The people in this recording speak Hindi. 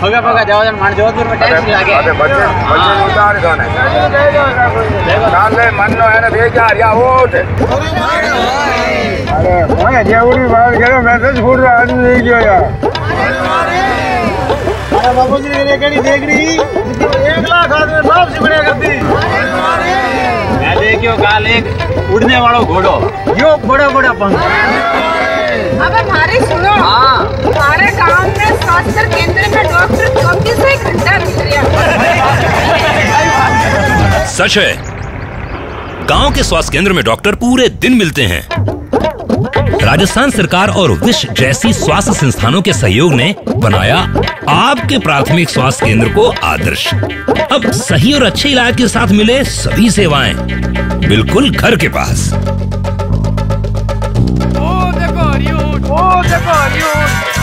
होगा जाओ मान जोधपुर में टैक्स लागे अरे बच्चे उतार दो ना डाले मन नो है ना बेकार या वोट अरे मैं जेवरी बात करो मैसेज फूट रहा आदमी नहीं किया यार अरे बाबू जी ने केड़ी देख रही 1 लाख आदमी बाप से बड़े करती मैं देखियो काल एक उड़ने वाला घोड़ो यो बड़ा बड़ा पंख अब हमारी सुनो हमारे गांव में स्वास्थ्य केंद्र में डॉक्टर 24 घंटा मिल रहा है। सच है, गांव के स्वास्थ्य केंद्र में डॉक्टर पूरे दिन मिलते हैं। राजस्थान सरकार और विश जैसी स्वास्थ्य संस्थानों के सहयोग ने बनाया आपके प्राथमिक स्वास्थ्य केंद्र को आदर्श। अब सही और अच्छे इलाज के साथ मिले सभी सेवाएं बिल्कुल घर के पास। ओ देखो